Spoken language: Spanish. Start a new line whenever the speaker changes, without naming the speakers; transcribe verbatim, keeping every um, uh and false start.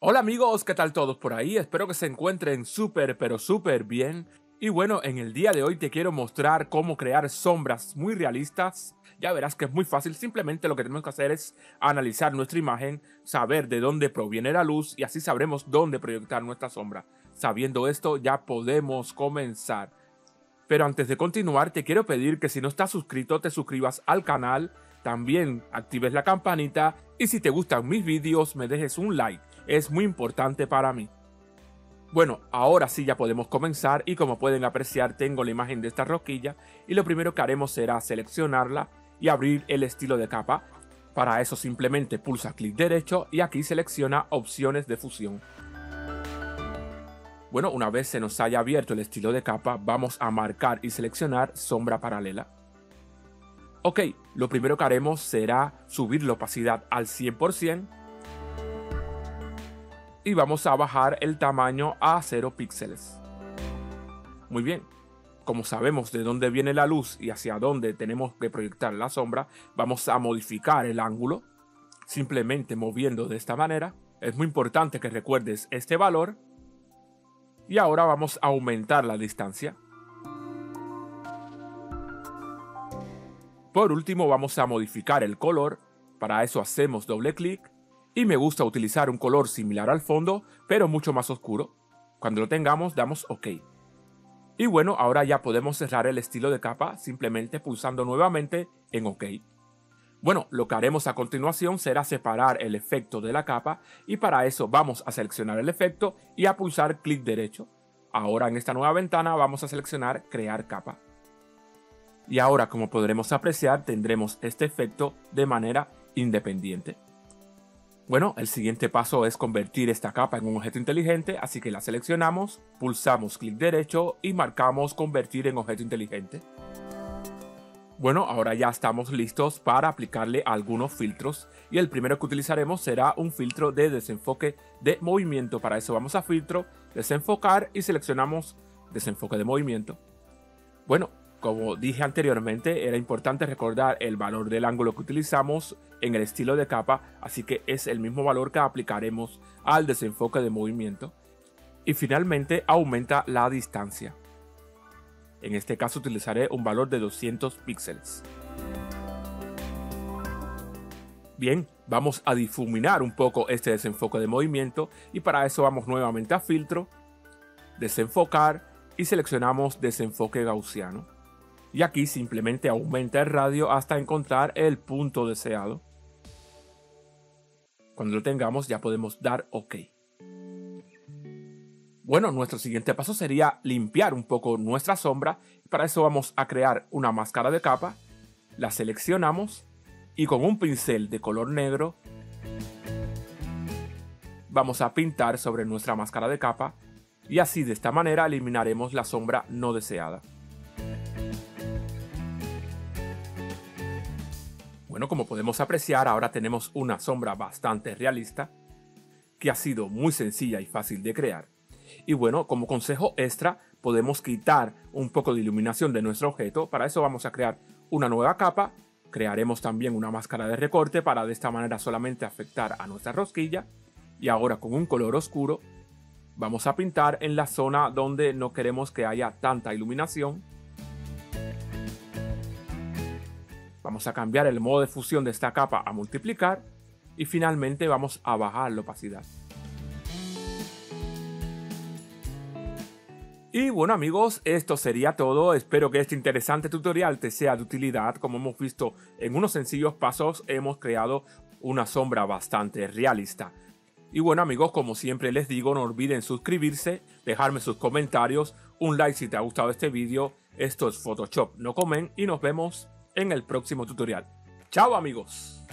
Hola amigos, ¿qué tal todos por ahí? Espero que se encuentren súper pero súper bien. Y bueno, en el día de hoy te quiero mostrar cómo crear sombras muy realistas. Ya verás que es muy fácil, simplemente lo que tenemos que hacer es analizar nuestra imagen, saber de dónde proviene la luz y así sabremos dónde proyectar nuestra sombra. Sabiendo esto ya podemos comenzar. Pero antes de continuar te quiero pedir que si no estás suscrito te suscribas al canal, también actives la campanita y si te gustan mis vídeos me dejes un like, es muy importante para mí. Bueno, ahora sí ya podemos comenzar y como pueden apreciar tengo la imagen de esta rosquilla y lo primero que haremos será seleccionarla y abrir el estilo de capa. Para eso simplemente pulsa clic derecho y aquí selecciona opciones de fusión. Bueno, una vez se nos haya abierto el estilo de capa, vamos a marcar y seleccionar sombra paralela. Ok, lo primero que haremos será subir la opacidad al cien por ciento y vamos a bajar el tamaño a cero píxeles. Muy bien, como sabemos de dónde viene la luz y hacia dónde tenemos que proyectar la sombra, vamos a modificar el ángulo, simplemente moviendo de esta manera. Es muy importante que recuerdes este valor. Y ahora vamos a aumentar la distancia. Por último vamos a modificar el color. Para eso hacemos doble clic. Y me gusta utilizar un color similar al fondo, pero mucho más oscuro. Cuando lo tengamos damos OK. Y bueno, ahora ya podemos cerrar el estilo de capa simplemente pulsando nuevamente en OK. Bueno, lo que haremos a continuación será separar el efecto de la capa y para eso vamos a seleccionar el efecto y a pulsar clic derecho. Ahora en esta nueva ventana vamos a seleccionar crear capa. Y ahora, como podremos apreciar, tendremos este efecto de manera independiente. Bueno, el siguiente paso es convertir esta capa en un objeto inteligente, así que la seleccionamos, pulsamos clic derecho y marcamos convertir en objeto inteligente. Bueno, ahora ya estamos listos para aplicarle algunos filtros y el primero que utilizaremos será un filtro de desenfoque de movimiento. Para eso vamos a filtro, desenfocar y seleccionamos desenfoque de movimiento. Bueno, como dije anteriormente, era importante recordar el valor del ángulo que utilizamos en el estilo de capa, así que es el mismo valor que aplicaremos al desenfoque de movimiento. Y finalmente aumenta la distancia. En este caso utilizaré un valor de doscientos píxeles. Bien, vamos a difuminar un poco este desenfoque de movimiento y para eso vamos nuevamente a filtro, desenfocar y seleccionamos desenfoque gaussiano. Y aquí simplemente aumenta el radio hasta encontrar el punto deseado. Cuando lo tengamos ya podemos dar OK. Bueno, nuestro siguiente paso sería limpiar un poco nuestra sombra. Para eso vamos a crear una máscara de capa, la seleccionamos y con un pincel de color negro vamos a pintar sobre nuestra máscara de capa y así de esta manera eliminaremos la sombra no deseada. Bueno, como podemos apreciar, ahora tenemos una sombra bastante realista que ha sido muy sencilla y fácil de crear. Y bueno, como consejo extra, podemos quitar un poco de iluminación de nuestro objeto. Para eso vamos a crear una nueva capa. Crearemos también una máscara de recorte para de esta manera solamente afectar a nuestra rosquilla. Y ahora con un color oscuro vamos a pintar en la zona donde no queremos que haya tanta iluminación. Vamos a cambiar el modo de fusión de esta capa a multiplicar. Y finalmente vamos a bajar la opacidad. Y bueno amigos, esto sería todo. Espero que este interesante tutorial te sea de utilidad. Como hemos visto en unos sencillos pasos hemos creado una sombra bastante realista. Y bueno amigos, como siempre les digo, no olviden suscribirse, dejarme sus comentarios, un like si te ha gustado este vídeo. Esto es Photoshop No Comment y nos vemos en el próximo tutorial. ¡Chao amigos!